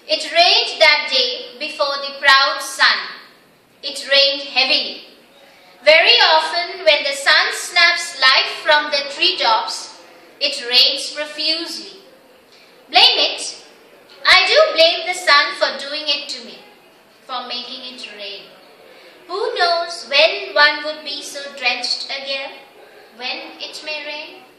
It rained that day before the proud sun. It rained heavily. Very often when the sun snaps life from the treetops, it rains profusely. Blame it? I do blame the sun for doing it to me, for making it rain. Who knows when one would be so drenched again, when it may rain?